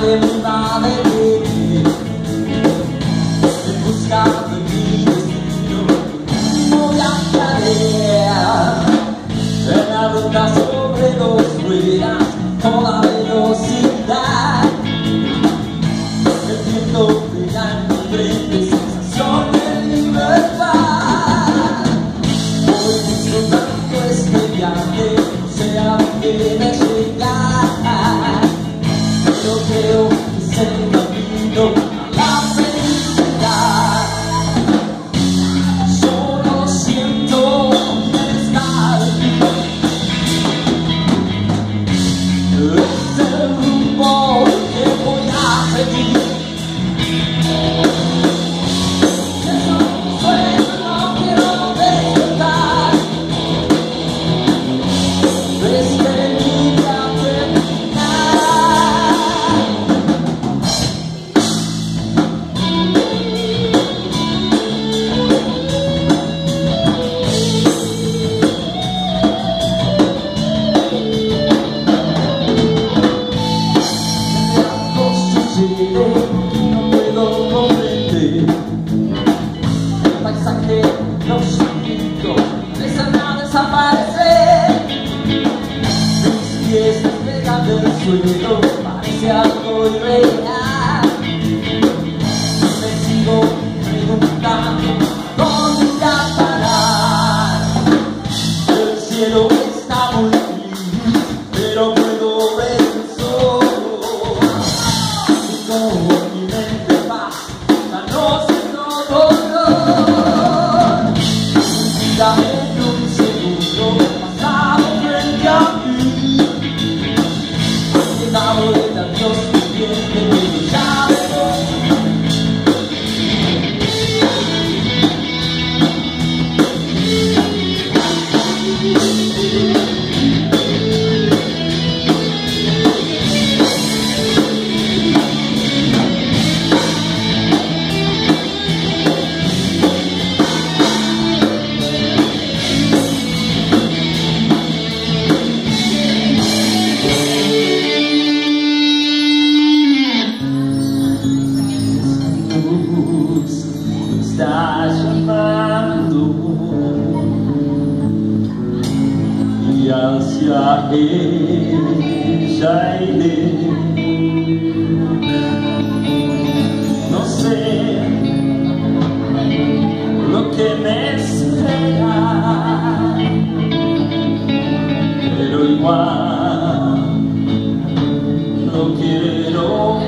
nadie me va a detener en busca de mi destino. No viajaré en la ruta sobre dos ruedas, toda velocidad. El viento pega en mi frente, sensación de libertad. Voy disfrutando este viaje, no sé a dónde me llegar, pero creo que es el camino a la felicidad. Solo siento bienestar, es el rumbo que voy a seguir. No puedo comprender el paisaje, los sonidos empiezan a desaparecer. Mis pies despegan del suelo, parece algo irreal. Me sigo preguntando dónde irá a parar. El cielo está muy gris, pero puedo ver el sol. Mi mente pasa, la noche no dolor. Mira en un segundo, pasado frente a mí. Ha llegado el adiós pendiente, pero ya me voy. Está llamando y hacia ella iré. No sé lo que me espera, pero igual no quiero